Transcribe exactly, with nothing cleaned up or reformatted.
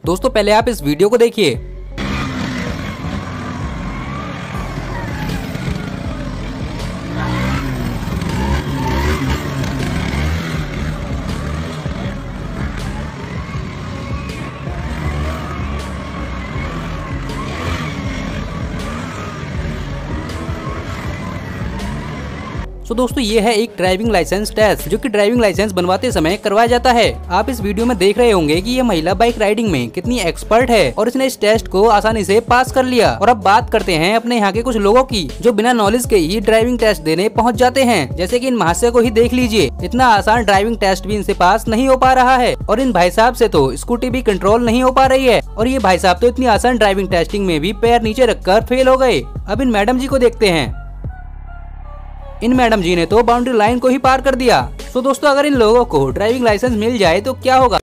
दोस्तों पहले आप इस वीडियो को देखिए। तो दोस्तों ये है एक ड्राइविंग लाइसेंस टेस्ट जो कि ड्राइविंग लाइसेंस बनवाते समय करवाया जाता है। आप इस वीडियो में देख रहे होंगे कि ये महिला बाइक राइडिंग में कितनी एक्सपर्ट है और इसने इस टेस्ट को आसानी से पास कर लिया। और अब बात करते हैं अपने यहाँ के कुछ लोगों की जो बिना नॉलेज के ही ड्राइविंग टेस्ट देने पहुँच जाते हैं। जैसे की इन महाशय को ही देख लीजिए, इतना आसान ड्राइविंग टेस्ट भी इनसे पास नहीं हो पा रहा है और इन भाई साहब से तो स्कूटी भी कंट्रोल नहीं हो पा रही है। और ये भाई साहब तो इतनी आसान ड्राइविंग टेस्टिंग में भी पैर नीचे रखकर फेल हो गए। अब इन मैडम जी को देखते हैं। इन मैडम जी ने तो बाउंड्री लाइन को ही पार कर दिया। तो दोस्तों अगर इन लोगों को ड्राइविंग लाइसेंस मिल जाए तो क्या होगा।